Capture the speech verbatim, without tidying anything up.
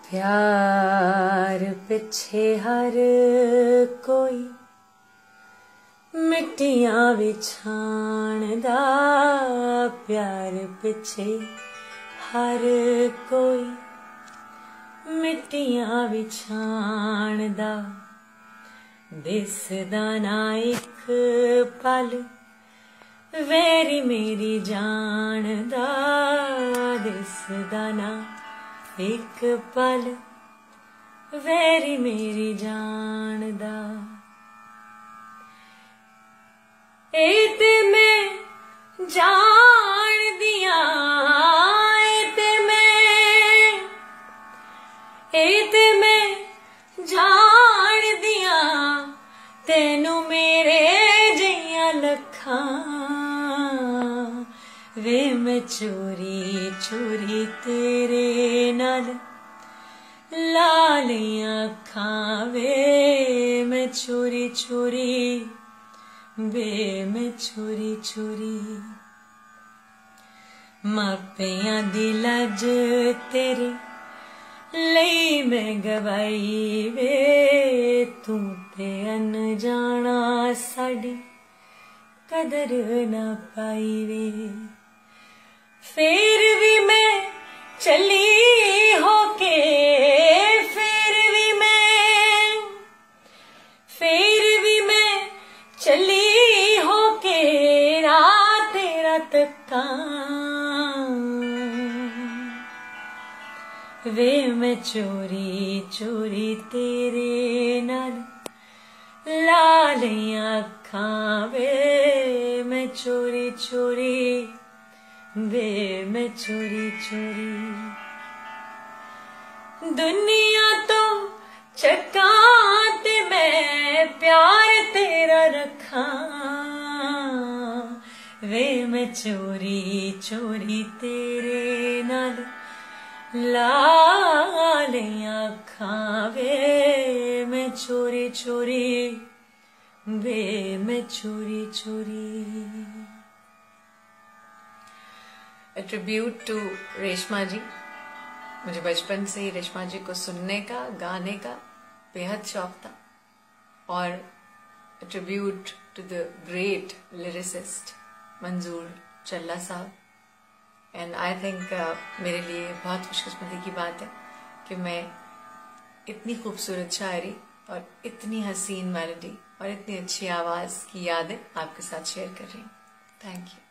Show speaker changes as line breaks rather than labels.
प्यार पिछे हर कोई मिट्टियां विछाणदा, प्यार पिछे हर कोई मिट्टियां विछाणदा। दिसदा ना इक पल वेरी मेरी जान दा, दिसदा ना एक पल वेरी मेरी जान दा। ए ते मैं जान दिया, ए ते मैं ए ते मैं जान दिया, तेनू मेरे जिया लखां वे मैं चोरी चोरी तेरे नाल लालियां अखां, वे मैं चोरी चोरी वे मैं चोरी चोरी। मापियां दी लज तेरे लई मैं गवाई वे, तू ते अनजाना साडी कदर ना पाई वे। फिर भी मैं चली होके, फिर भी मैं फिर भी मैं चली होके रात तेरा तक्का, वे मैं चोरी चोरी तेरे नाल लालियां अखां, वे मैं चोरी चोरी वे मैं चोरी चोरी। दुनिया तो चक्कां ते मैं प्यार तेरा रखां, वे मैं चोरी चोरी तेरे नाल लालियां अखां, वे मैं चोरी चोरी वे मैं चोरी चोरी। A tribute to रेशमा जी। मुझे बचपन से ही रेशमा जी को सुनने का, गाने का बेहद शौक था। और a tribute to the great lyricist मंजूर चल्ला साहब। एंड आई थिंक मेरे लिए बहुत खुशकिस्मती की बात है कि मैं इतनी खूबसूरत शायरी और इतनी हसीन मेलोडी और इतनी अच्छी आवाज़ की यादें आपके साथ शेयर कर रही हूँ। Thank you.